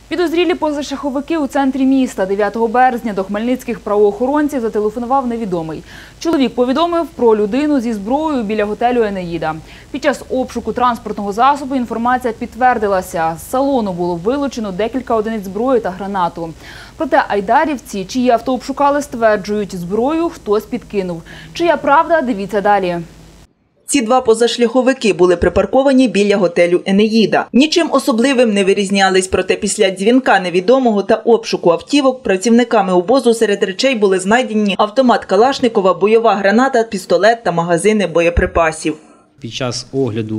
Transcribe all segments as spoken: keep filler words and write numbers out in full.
Підозрілі позашляховики у центрі міста. дев'ятого березня до хмельницьких правоохоронців зателефонував невідомий. Чоловік повідомив про людину зі зброєю біля готелю «Енеїда». Під час обшуку транспортного засобу інформація підтвердилася. З салону було вилучено декілька одиниць зброї та гранату. Проте айдарівці, чиї авто обшукали, стверджують, зброю хтось підкинув. Чия правда – дивіться далі. Ці два позашляховики були припарковані біля готелю «Енеїда». Нічим особливим не вирізнялись, проте після дзвінка невідомого та обшуку автівок працівниками обозу серед речей були знайдені автомат Калашникова, бойова граната, пістолет та магазини боєприпасів. Під час огляду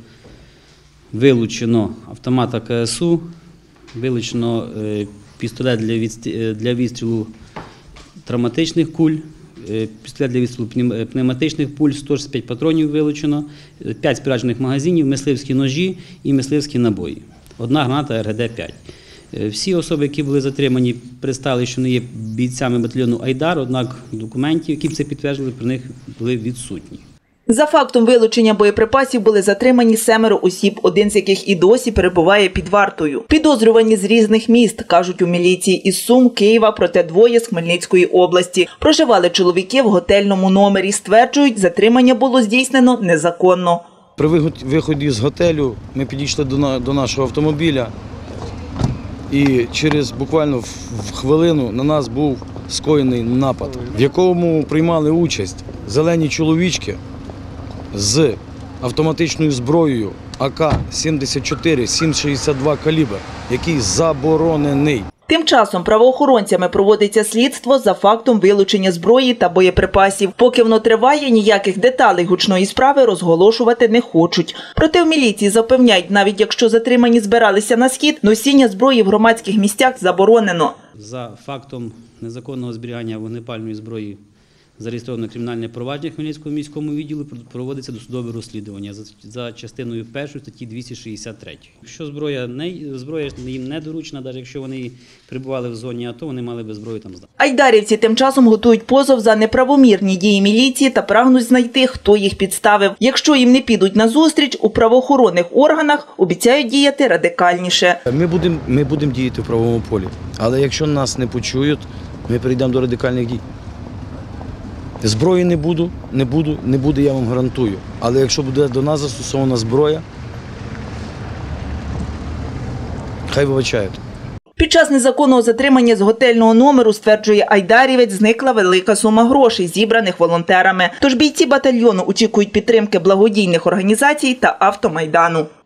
вилучено автомата ка ес у, вилучено пістолет для відстрілу травматичних куль, пістолет для відстрілу пневматичних пуль, сто шістдесят п'ять патронів вилучено, п'ять споряджених магазинів, мисливські ножі і мисливські набої. Одна граната ер ге де п'ять. Всі особи, які були затримані, представили, що не є бійцями батальйону «Айдар», однак документів, які б це підтверджували, про них були відсутні. За фактом вилучення боєприпасів були затримані семеро осіб, один з яких і досі перебуває під вартою. Підозрювані з різних міст, кажуть у міліції, із Сум, Києва, проте двоє з Хмельницької області. Проживали чоловіки в готельному номері. Стверджують, затримання було здійснено незаконно. При виході з готелю ми підійшли до нашого автомобіля і через буквально хвилину на нас був скоєний напад, в якому приймали участь зелені чоловічки з автоматичною зброєю а ка сімдесят чотири сім шістдесят два калібр, який заборонений. Тим часом правоохоронцями проводиться слідство за фактом вилучення зброї та боєприпасів. Поки воно триває, ніяких деталей гучної справи розголошувати не хочуть. Проте в міліції запевняють, навіть якщо затримані збиралися на схід, носіння зброї в громадських місцях заборонено. За фактом незаконного зберігання вогнепальної зброї зареєстровано кримінальне провадження Хмельницького міському відділу, проводиться досудове розслідування за частиною першої статті двісті шістдесят три. Якщо зброя, не, зброя їм не доручена, навіть якщо вони перебували в зоні АТО, вони мали би зброю там здати. Айдарівці тим часом готують позов за неправомірні дії міліції та прагнуть знайти, хто їх підставив. Якщо їм не підуть назустріч, у правоохоронних органах обіцяють діяти радикальніше. Ми будемо ми будемо діяти в правовому полі, але якщо нас не почують, ми перейдемо до радикальних дій. Зброї не буду, не буду, не буде, я вам гарантую. Але якщо буде до нас застосована зброя, хай вибачають. Під час незаконного затримання з готельного номеру, стверджує айдарівець, зникла велика сума грошей, зібраних волонтерами. Тож бійці батальйону очікують підтримки благодійних організацій та автомайдану.